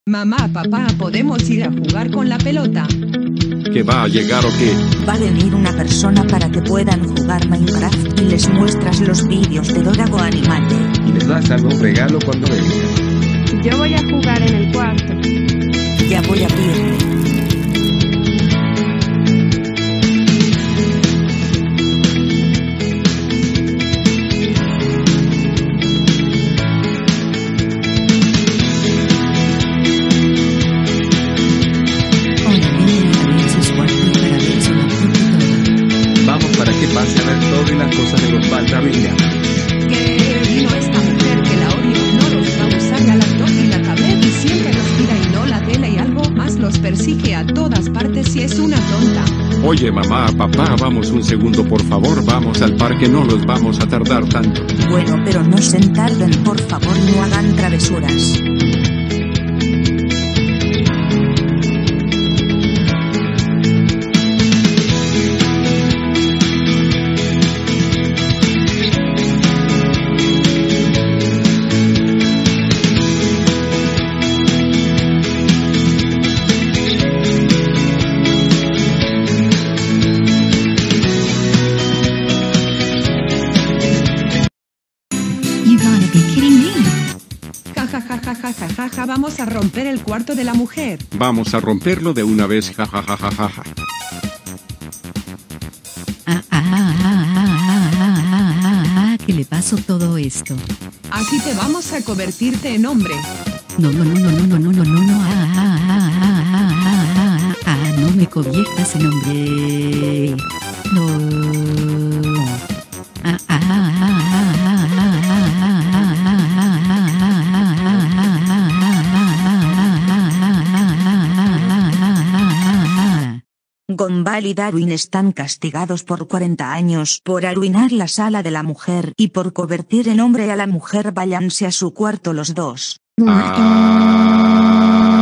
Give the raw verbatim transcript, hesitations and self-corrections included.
Mamá, papá, ¿podemos ir a jugar con la pelota? ¿Que va a llegar o qué? Va a venir una persona para que puedan jugar Minecraft y les muestras los vídeos de Dorago Animate. Y les das algún regalo cuando venga. Yo voy a jugar en el cuarto. Ya voy a abrirme. Pase a ver todo y las cosas de los falta vida. Que vino esta mujer que la odio, no los va a usar a la top y la tablet y siempre los tira y no la tele y algo más los persigue a todas partes y es una tonta. Oye mamá, papá, vamos un segundo por favor, vamos al parque, no los vamos a tardar tanto. Bueno, pero no se tarden, por favor, no hagan travesuras. Jajajajajaja, vamos a romper el cuarto de la mujer. Vamos a romperlo de una vez, jajajajaja. Ah, ah, ah, ah, ah, ah, ah, ¿qué le pasó todo esto? Así te vamos a convertirte en hombre. No, no, no, no, no, no, no, no, no, no, ah, ah, ah, ah, ah, ah, ah, no me conviertas en hombre. No. Ah, ah, ah, ah, ah, ah, Gumball y Darwin están castigados por cuarenta años por arruinar la sala de la mujer y por convertir en hombre a la mujer. Váyanse a su cuarto los dos. Ah.